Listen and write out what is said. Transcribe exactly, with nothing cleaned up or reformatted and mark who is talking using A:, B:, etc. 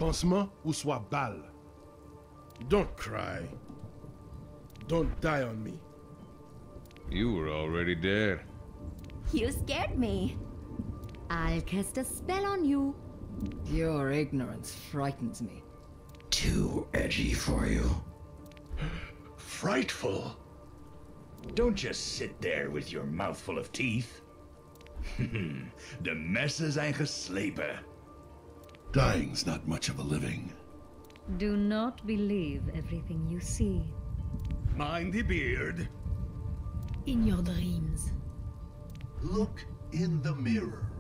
A: pansement ou soit balle. Don't cry. Don't die on me.
B: You were already dead.
C: You scared me. I'll cast a spell on you.
D: Your ignorance frightens me.
E: Too edgy for you.
F: Frightful. Don't just sit there with your mouth full of teeth. De messen zijn geslepen.
E: Dying's not much of a living.
G: Do not believe everything you see.
F: Mind the beard.
H: In your dreams.
E: Look in the mirror.